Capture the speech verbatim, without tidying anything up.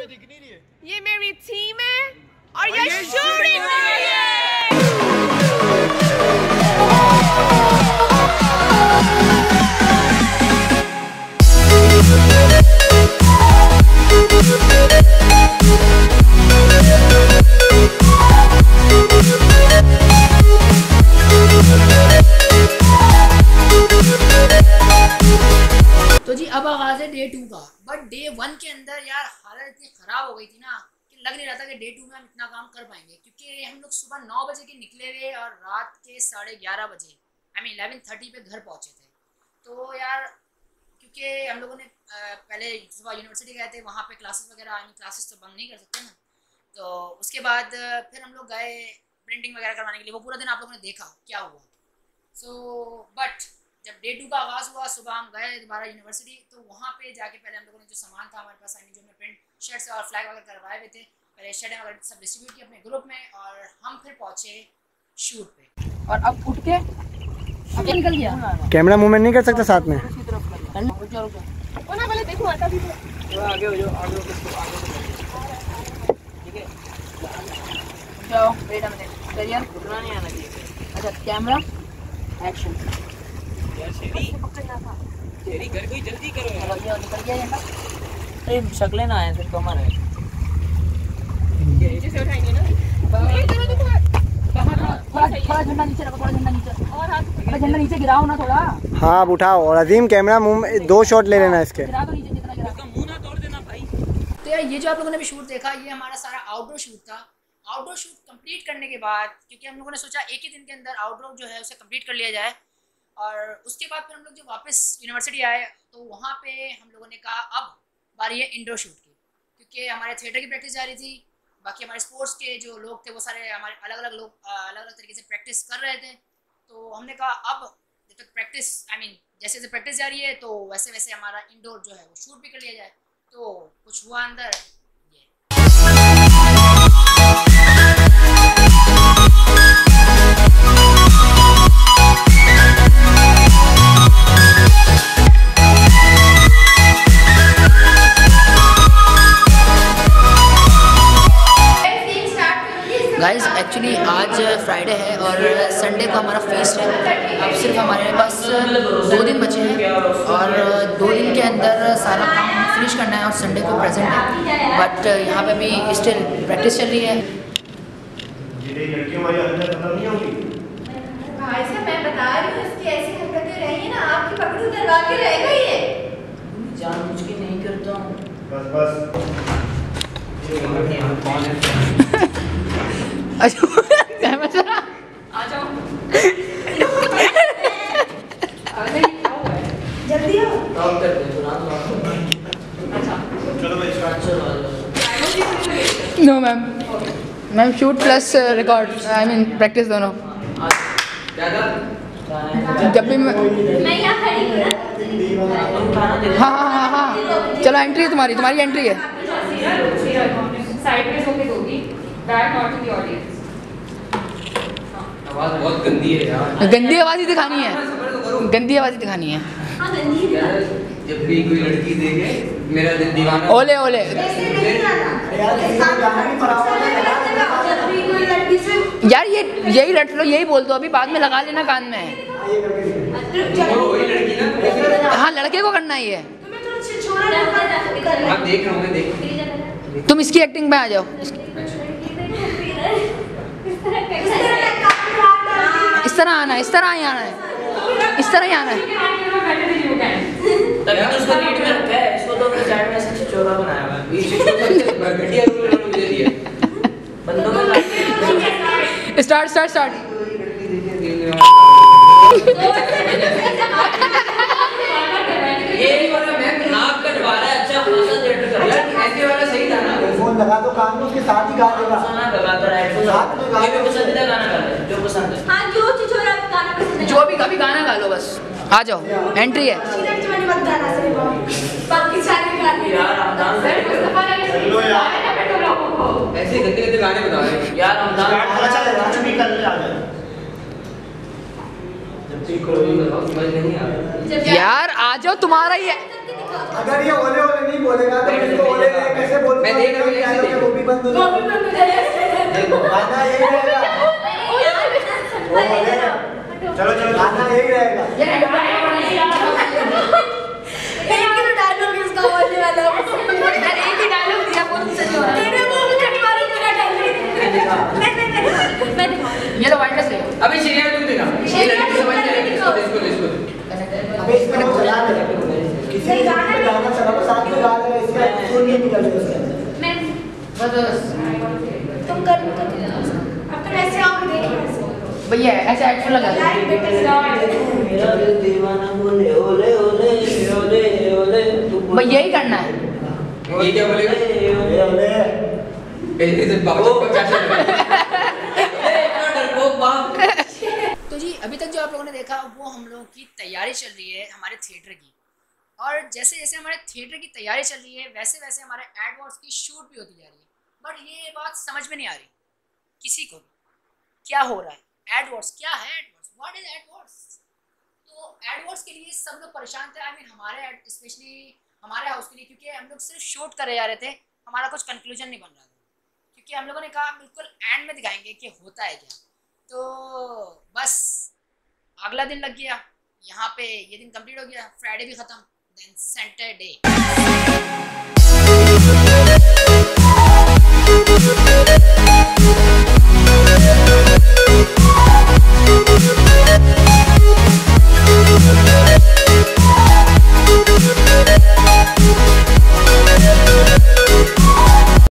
दिख नहीं रही है। ये मेरी टीम है और ये शूटिंग हो रही है। तो जी अब आगाज है डे टू का। बट डे वन के अंदर यार हालत इतनी ख़राब हो गई थी ना कि लग नहीं रहा था कि डे टू में हम इतना काम कर पाएंगे, क्योंकि हम लोग सुबह नौ बजे के निकले हुए और रात के साढ़े ग्यारह बजे आई मीन इलेवन थर्टी पे घर पहुँचे थे। तो यार क्योंकि हम लोगों ने पहले सुबह यूनिवर्सिटी गए थे, वहाँ पे क्लासेस वगैरह आई मीन क्लासेस तो बंद नहीं कर सकते ना। तो उसके बाद फिर हम लोग गए प्रिंटिंग वगैरह करवाने के लिए। वो पूरा दिन आप लोगों ने देखा क्या हुआ। सो बट जब डे टू का आगाज़ हुआ, सुबह हम गए दोबारा यूनिवर्सिटी। तो वहाँ पे जाके पहले हम लोगों ने जो सामान था हमारे पास, आई मीन जो हमने प्रिंट शर्ट्स और फ्लैग वगैरह करवाए हुए थे, पहले शर्ट वगैरह सब डिस्ट्रीब्यूट किए अपने ग्रुप में और हम फिर पहुँचे शूट पे। और अब उठ के अब निकल गया। कैमरा मूवमेंट नहीं कर सकते साथ में। देखो आता भी तो आगे हो जाओ, आगे हो ठीक है। जाओ वेट अ मिनट, करियर घुटना नहीं आना चाहिए। अच्छा कैमरा एक्शन। यार शेरी शेरी घर कोई जल्दी करो यार। ये निकल गया ये ना। अरे शक्लें ना आए फिर कमर है। नीचे से उठाएंगे ना। थोड़ा थोड़ा झंडा नीचे रखो, थोड़ा झंडा नीचे और हाथ थोड़ा झंडा नीचे गिराओ ना थोड़ा। हाँ अब उठाओ और अजीम कैमरा मुंह दो शॉट ले लेना इसके। गिरा दो नीचे जितना गिरा। इसका मुंह ना तोड़ देना भाई। तो यार ये जो आप लोगों ने भी शूट देखा, ये हमारा सारा आउटडोर शूट था। आउटडोर शूट कंप्लीट करने के बाद, क्योंकि हम लोगों ने सोचा एक ही दिन के अंदर आउटडोर जो है उसे कंप्लीट कर लिया जाए, और उसके बाद फिर हम लोग जब वापस यूनिवर्सिटी आए तो वहाँ पे हम लोगों ने कहा अब बारी है इंडोर शूट की, क्योंकि हमारे थिएटर की प्रैक्टिस जारी थी। बाकी हमारे स्पोर्ट्स के जो लोग थे वो सारे हमारे अलग अलग लोग अलग अलग तरीके से प्रैक्टिस कर रहे थे। तो हमने कहा अब जब तक प्रैक्टिस आई मीन जैसे जैसे प्रैक्टिस जारी है तो वैसे वैसे हमारा इंडोर जो है वो शूट भी कर लिया जाए। तो कुछ हुआ अंदर ये। गाइस एक्चुअली आज फ्राइडे है और संडे को हमारा फेस्ट है। अब सिर्फ हमारे पास दो दिन बचे हैं और दो दिन के अंदर सारा काम फिनिश करना है और संडे को प्रेजेंट है। बट यहाँ पे भी स्टिल प्रैक्टिस चल रही है। भाई साहब मैं बता रही हूँ, इसकी ऐसी हरकतें रही ना आपकी पकड़ उतरवा के रहेगा ये। जानबूझ के नहीं करता हूँ। बस बस अच्छा आ जाओ जल्दी आओ। काम करते हैं तुरंत। अच्छा चलो मैं स्टार्ट चलो no ma'am ma'am shoot plus record I mean practice दोनों। क्या था? जब भी मैं मैं यहाँ खड़ी हूँ ना। हाँ हाँ हाँ हाँ चलो एंट्री है तुम्हारी तुम्हारी एंट्री है। साइड में होके दोगी, back not to the audience. आवाज बहुत गंदी है यार। गंदी आवाज़ ही दिखानी है, गंदी आवाज़ ही दिखानी है। जब भी कोई लड़की देखे मेरा दिल दीवाना। ओले ओले यार ये यही रट लो, यही बोल दो, अभी बाद में लगा लेना कान में। वही लड़की ना। हाँ लड़के को करना ही है। आप देख रहे होंगे, देख। तुम इसकी एक्टिंग में आ जाओ। इस तरह आना है, इस तरह ही आना है, इस तरह ही आना है। तभी तो उसको लीड में रखा है, इसको तो अपने साइड में ऐसे छिछोरा बनाया हुआ है। ये छिछोरा घटिया रूल मुझे दिया बंदों में। Start start start. ये वाला मैम नाक कटवा रहा है, अच्छा खासा थिएटर कर रहा है। ऐसे वाला सही था ना। फोन लगा दो कान में, उसके साथ ही गा देगा। गाना लगाता है, साथ में गा। ये भी पसंदीदा गाना गा ले, जो पसंद है। हाँ जो छिछोरा गाना पसंद है, जो भी कभी गाना गा लो बस। आ जाओ एंट्री है। बाकी सारे गाने यार रमजान से ऐसे गंदे गंदे गाने बता रहे हैं यार। रमजान अच्छा लगा भी कर ले आ जाए। जब ठीक करो समझ नहीं आ यार आ जाओ, तुम्हारा ही है। अगर ये ओले ओले नहीं बोलेगा तो इसको ओले कैसे बोलूं? मैं देख रहा हूँ क्या वो भी बंद हो वो भी बंद हो जाएगा। देखो गाना यही रहेगा। चलो चलो गाना यही रहेगा। एक ही तो डायलॉग इसका बोलने वाला है। मैंने एक ही डायलॉग दिया, वो सही हो रहा है। तेरे मुंह में कटवा रही मेरा डायलॉग। मैं मैं मैं ये लो वाइट से अभी सीरियल तू देखा ये लड़की समझ नहीं रही इसको इसको इसको अबे इसमें वो चला दे किसी ने गाना गाना चला तो साथ में गा देगा इसका सुन नहीं निकल रही उसके अंदर। मैं बस तुम कर तुम अब तुम ऐसे आओ देखो ऐसे भैया ऐसे एक्शन लगा लाइक बेटे स्टार्ट। मेरा दिल दीवाना बोले ओले ओले ओले ओले भाई यही करना है। ये क्या बोलेगा ओले ओले इधर बाबू चाचा इतना डरपोक बाप। तो जी अभी तक जो आप लोगों ने देखा वो हम लोगों की तैयारी चल रही है हमारे थिएटर की, और जैसे जैसे हमारे थिएटर की तैयारी चल रही है वैसे वैसे हमारे एडवर्ड्स की शूट भी होती जा रही है। बट ये बात समझ में नहीं आ रही किसी को भी क्या हो रहा है। एडवर्ड्स क्या है? Edwards what is Edwards? तो एडवर्ड्स के लिए सब लोग परेशान थे। आई मीन हमारे स्पेशली हमारे हाउस के लिए, क्योंकि हम लोग सिर्फ शूट करे जा रहे थे, हमारा कुछ कंक्लूजन नहीं बन रहा था, क्योंकि हम लोगों ने कहा बिल्कुल एंड में दिखाएंगे कि होता है क्या। तो बस अगला दिन लग गया, यहाँ पे ये दिन कंप्लीट हो गया, फ्राइडे भी ख़त्म, देन सैटरडे।